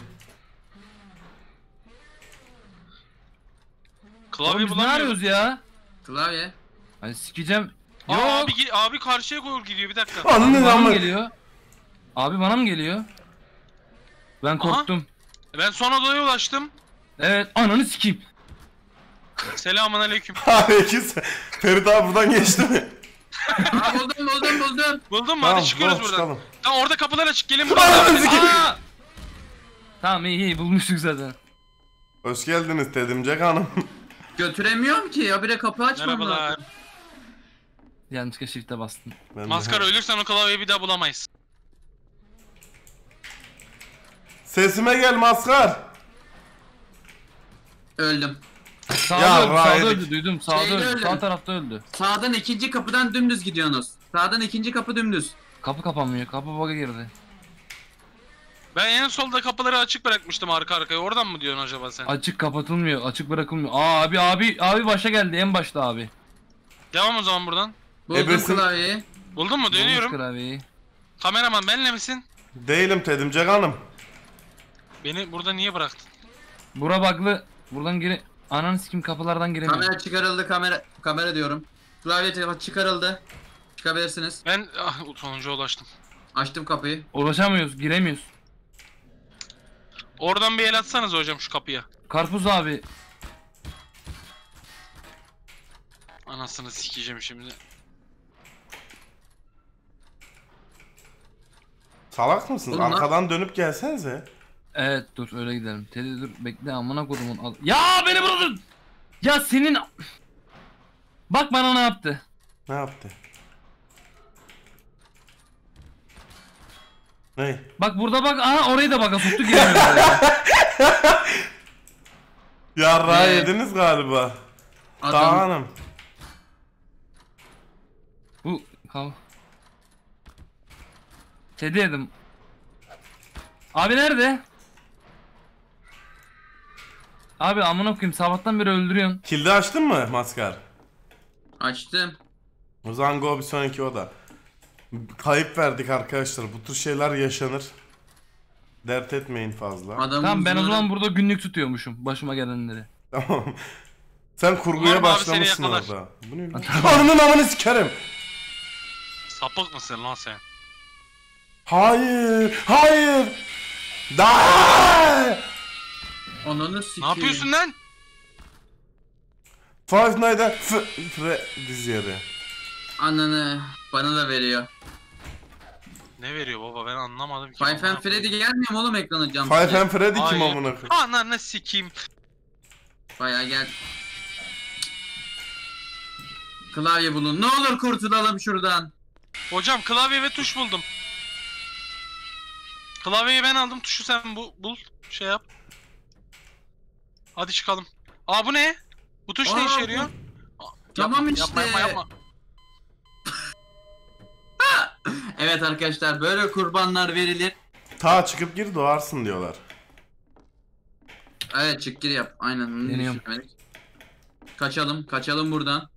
klavye Oğlum biz ne bulamıyorum. arıyoruz ya? klavye. Hani sikeceğim. Aa, Yok. abi karşıya koyul gidiyor bir dakika. Ananı Bana mı ama. geliyor? Abi bana mı geliyor? Ben korktum. Ben son odaya ulaştım. Evet ananı sikeyim. Selamun aleyküm. Aleyküm. Ferit abi buradan geçti mi? Aa, buldum. Buldun mu? Tamam, Hadi çıkıyoruz buradan. çıkalım. Tamam orada kapılar açık gelin Ananı buradan. sikeyim. Aa! Tamam iyi bulmuştuk zaten. Hoş geldiniz Tedimcek Hanım. Götüremiyorum ki. Habire kapı açmam Merhabalar. lazım. Yanlışlıkla shift'e bastım. Ben de- Maskara ölürsen o klavyeyi bir daha bulamayız. Sesime gel Maskar. Öldüm. Sağda Ya, öldü, vay sağda edik. öldü duydum. Sağda Şeyde öldü. öldü. Sağ tarafta öldü. Sağdan ikinci kapıdan dümdüz gidiyorsunuz. Sağdan ikinci kapı dümdüz. Kapı kapanmıyor. Kapı bug'a girdi. Ben en solda kapıları açık bırakmıştım arka arkaya. Oradan mı diyorsun acaba sen? Açık kapatılmıyor. Açık bırakılmıyor. Aa abi başa geldi. En başta abi. Devam o zaman buradan. Buldum Ebesin- klavyeyi. Buldun mu? Bulmuş Dönüyorum. klavyeyi. Kameraman benle misin? Değilim Tedimcek Hanım. Beni burada niye bıraktın? Bura bug'lı. Buradan geri... Ananı sikim kapılardan giremiyor. Kamera çıkarıldı, kamera diyorum. Klavye çıkarıldı. Çıkabilirsiniz. Ben sonuncuya ulaştım. Açtım kapıyı. Ulaşamıyoruz. Giremiyoruz. Oradan bir el atsanız hocam şu kapıya. Karpuz abi. Anasını sikeceğim şimdi. Salak mısınız? Oğlum lan- Arkadan dönüp gelsenize. Evet dur öyle gidelim. Teddy dur bekle amına kodumun al. Ya beni vurdun. Ya senin... Bak bana ne yaptı. Ne yaptı? Ne? Bak burada bak. Aha orayı da baka soktu giremiyoruz oraya. Yarrağı Ne? yediniz galiba. Daha Adam hanım. Bu... Kav... Teddy yedim. Abi nerede? Abi amına koyayım sabahtan beri öldürüyorsun. Kilidi açtın mı Maskar? açtım. O zaman go bir sonraki oda. Kayıp verdik arkadaşlar. Bu tür şeyler yaşanır. Dert etmeyin fazla. Adamın Tamam ben o zırhı- zaman burada günlük tutuyormuşum başıma gelenleri. Tamam. Sen kurguya Umarım abi seni başlamışsın yakalar. orada. Bu ne lan? Ananın amını sikerim. Sapık mısın lan sen? Hayır. Hayır. Da. Ananı sikeyim. Ne yapıyorsun lan? Five Nights at Freddy's yeri. Ananı bana da veriyor. Ne veriyor baba ben anlamadım ki. Five and Freddy gelmiyor mu oğlum ekrana cam? Five and Freddy kim Hayır. amına koyayım? Ananı sikeyim. Bayağı gel. Klavye bulun. Ne olur kurtulalım şuradan. Hocam klavye ve tuş buldum. Klavyeyi ben aldım, tuşu sen bul. Şey yap. Hadi çıkalım. Aa bu ne? Bu tuş ne Aa, işe bu- yarıyor? Tamam Yapma, işte. Yapma. Evet arkadaşlar böyle kurbanlar verilir. Ta çıkıp gir doğarsın diyorlar. Evet çık gir yap. Aynen onu Deniyorum. düşünmedik. Kaçalım buradan.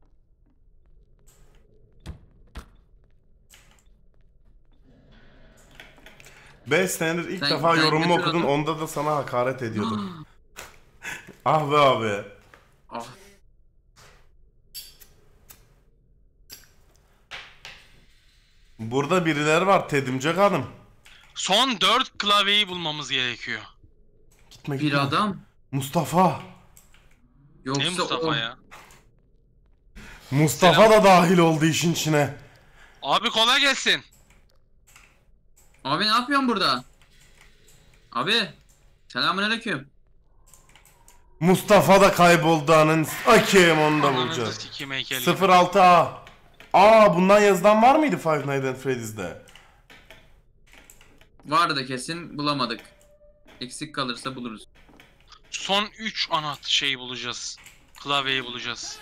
Best Standard ilk Sen- defa sen yorumumu götür okudun, onu. onda da sana hakaret ediyordum. Ah be abi. Ah. Burada birileri var Tedimcek Hanım. Son 4 klavyeyi bulmamız gerekiyor. Gitme Bir adam. Mustafa. Yoksa Ne Mustafa o. ya? Mustafa da dahil oldu işin içine. Abi kolay gelsin. Abi ne yapıyorsun burada? Abi. Selamünaleyküm. Mustafa da kayboldu anın. Akıyım onu da Ananızı bulacağız. sikeyim heykeli. 06A. Aa bundan yazılan var mıydı Five Nights at Freddy's'de? Vardı kesin, bulamadık. Eksik kalırsa buluruz. Son 3 ana şeyi bulacağız. Klavyeyi bulacağız.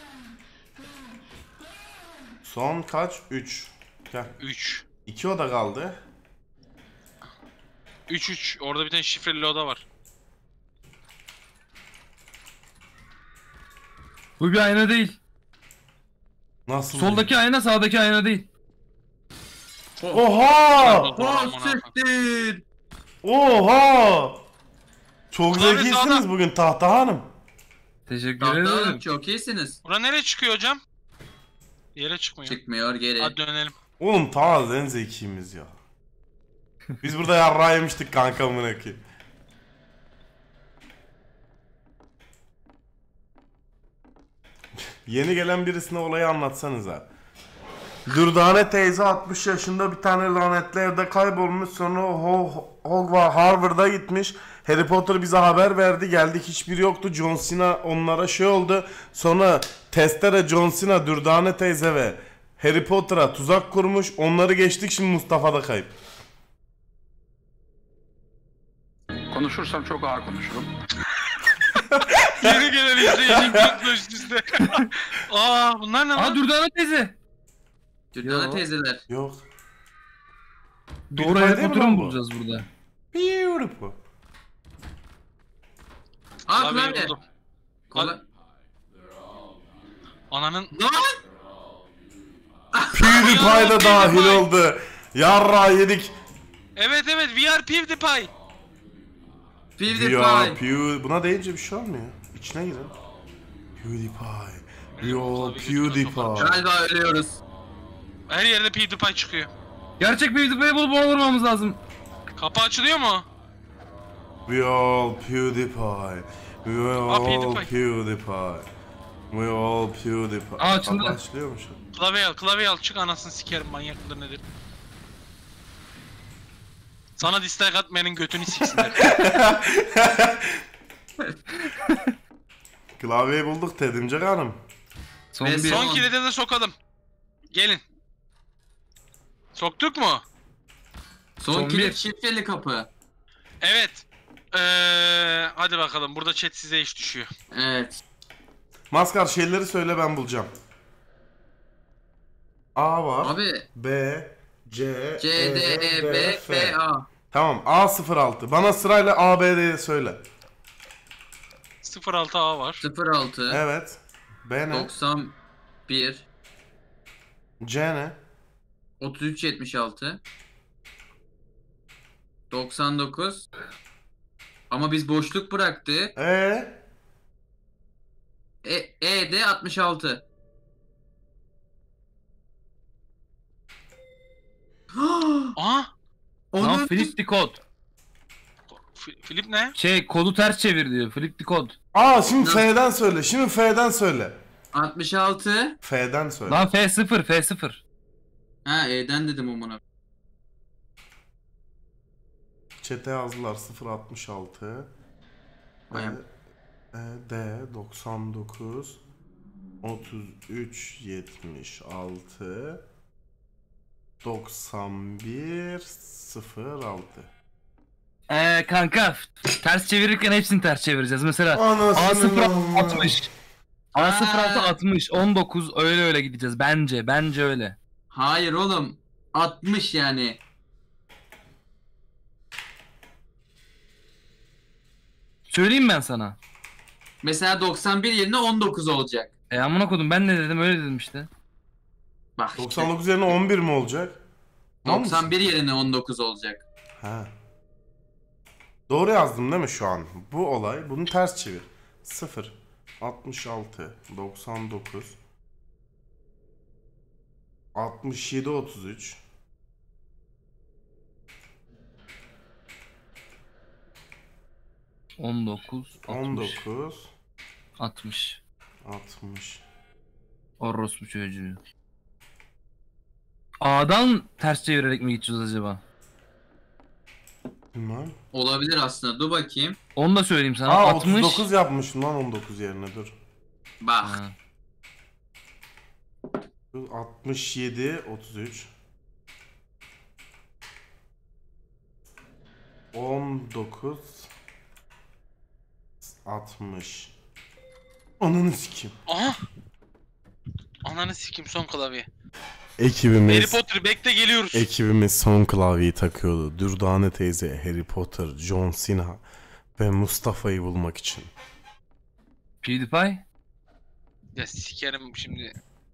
Son kaç? 3. Gel. 3. 2 oda kaldı. 3. Orada bir tane şifreli oda var. Bu bir ayna değil. Nasıl? Soldaki ayna sağdaki ayna değil. Oha! Oh siktir! Oha! Çok Klavye zekisiniz sağda. bugün Tahta Hanım. Teşekkür Tahta Hanım ederim. çok iyisiniz. Bura nereye çıkıyor hocam? Yere çıkmıyor. Çıkmıyor geri. Hadi dönelim. Oğlum Tahta en zekimiz ya. Biz burada yarrağı yemiştik kanka amına koyayım. Yeni gelen birisine olayı anlatsanıza. Dürdane teyze 60 yaşında bir tane lanetli evde kaybolmuş, sonra Hogwarts Harvard'a gitmiş. Harry Potter bize haber verdi, geldik hiçbiri yoktu. John Cena onlara şey oldu. Sonra testere John Cena, Dürdane teyze ve Harry Potter'a tuzak kurmuş. Onları geçtik, şimdi Mustafa da kayıp. Konuşursam çok ağır konuşurum. Yeni gelen izleyicinin kutlu üst üste. Aa bunlar ne Aa lan? Dürdane teyze. Dürdane Yo. teyzeler. Yok. Doğru Beautiful Harry değil mi Potter'ı lan mı bu? bulacağız burada? Beautiful. Aa Klavyeyi klavye. buldum. Kola. Ananın... Lan! PewDiePie da dahil oldu. Yarra yedik. Evet we are PewDiePie. PewDiePie. Buna deyince bir şey olmuyor. İçine girin. PewDiePie. Yo PewDiePie. Galiba ölüyoruz. Her yerde PewDiePie çıkıyor. Gerçek PewDiePie'yi bulup ona vurmamız lazım. Kapı açılıyor mu? We all PewDiePie. We all PewDiePie. PewDiePie. We all PewDiePie. Aa, açıldı. Kapı açılıyormuş. Klavye al çık anasını sikerim manyak mıdır nedir? Sana dislike atmayanın götünü siksinler. Klavyeyi bulduk Tedimcek Hanım. Son Ve bir. Son kilidi de sokalım. Gelin. Soktuk mu? Son Son kilit bir. şifreli kapı. Evet. Hadi bakalım burada chat size iş düşüyor. Evet. Maskar şeyleri söyle, ben bulacağım. A var. Abi B, C, C, D, E, B, F, A. Tamam, A06. Bana sırayla A, B, D'yi söyle. 06A var. 06. Evet. B ne? 91. C ne? 3376. 99. Ama biz boşluk bıraktık. E de 66. Aa! Lan flip the code. Filip ne? Kodu ters çevir diyor. Flip the code. Aa şimdi Nasıl? F'den söyle. Şimdi F'den söyle. 66. F'den söyle. Lan F0 F0. Ha E'den dedim amına. Çete yazdılar 066. Bayağı. D 99 33 76 91 06. Kanka ters çevirirken hepsini ters çevireceğiz. Mesela Anasını A0 60. A06 60 19 öyle gideceğiz bence öyle. Hayır oğlum. 60 yani. Söyleyeyim ben sana. Mesela 91 yerine 19 olacak. Amına kodum ben ne dedim öyle dedim işte. Bak işte. 99 yerine 11 mi olacak? Tamam mısın? 91 yerine 19 olacak. Ha. Doğru yazdım değil mi şu an? Bu olay. Bunu ters çevir. 0 66 99 67 33 19 60 19 60. 60. Orospu çocuğu. A'dan ters çevirerek mi gideceğiz acaba? Bilmem. Olabilir aslında. Dur bakayım. Onu da söyleyeyim sana. Aa 60. 39 yapmışım lan 19 yerine dur. Bak. Ha. 67 33 19 60. Ananı sikeyim. Aha. Ananı sikim son klavye. Harry Ekibimiz Potter bekle geliyoruz. ekibimiz son klavyeyi takıyordu. Dürdane teyze, Harry Potter, John Cena ve Mustafa'yı bulmak için. PewDiePie. Ya sikerim şimdi.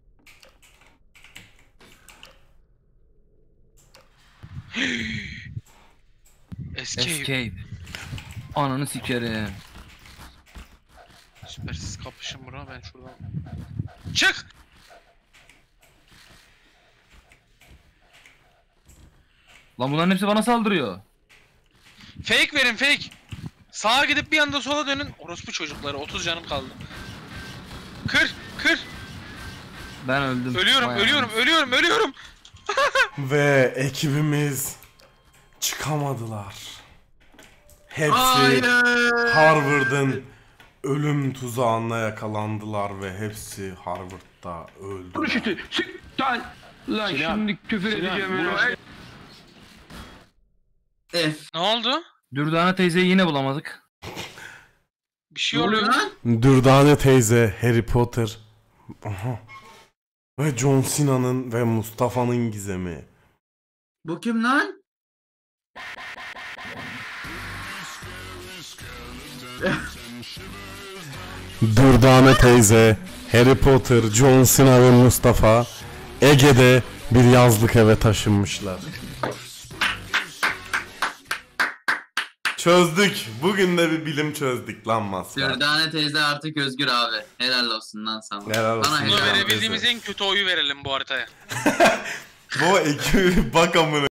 Escape. Ananı sikerim. Süpersiz kapışın bura ben şuradan. Çık! Lan bunların hepsi bana saldırıyor. Fake verin fake. Sağa gidip bir anda sola dönün. Orospu çocukları 30 canım kaldı. Kır kır. Ben öldüm. Ölüyorum Vay ölüyorum anasını. ölüyorum ölüyorum. Ve ekibimiz çıkamadılar. Hepsi Hayır. Harvard'ın ölüm tuzağına yakalandılar ve hepsi Harvard'da öldüler. Konuştu. Çık lan. Lan şimdi küfür edeceğim öyle. F. Ne oldu? Dürdane teyzeyi yine bulamadık. Bir şey Ne oluyor oluyor. lan? Dürdane teyze, Harry Potter, aha, ve John Cena'nın ve Mustafa'nın gizemi. Bu kim lan? Dürdane teyze, Harry Potter, John Cena ve Mustafa Ege'de bir yazlık eve taşınmışlar. Çözdük. Bugün de bir bilim çözdük lan maskar. Dürdane teyze artık özgür abi. Helal olsun lan sana. Helal olsun. Bana Bunu helal verebildiğimiz teyze. en kötü oyu verelim bu haritaya. Bu ekibi bak amına.